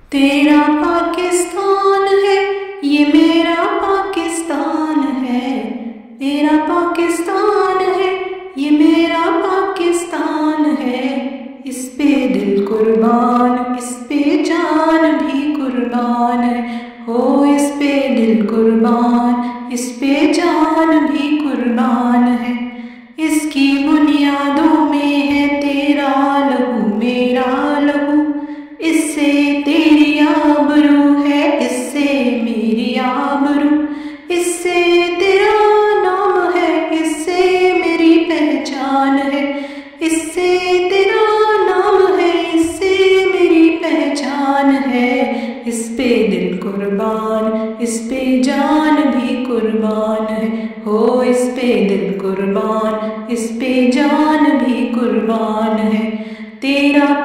तेरा पाकिस्तान है, ये मेरा पाकिस्तान है। तेरा पाकिस्तान है, ये मेरा पाकिस्तान है। इस पे दिल कुर्बान, इस पे जान भी कुर्बान है। हो इस पे दिल कुर्बान, इस पे जान भी कुर्बान है। इसकी बुनियादों में है तेरा लहू मेरा लहू। इससे तेरी आबरू है, इससे मेरी आबरू। इससे तेरा नाम है, इससे मेरी पहचान है। इससे तेरा नाम है, इससे मेरी पहचान है। इस पे दिल कुर्बान, इस पे जान भी कुर्बान है। हो इस पे दिल कुर्बान, इस पे जान भी कुर्बान है। तेरा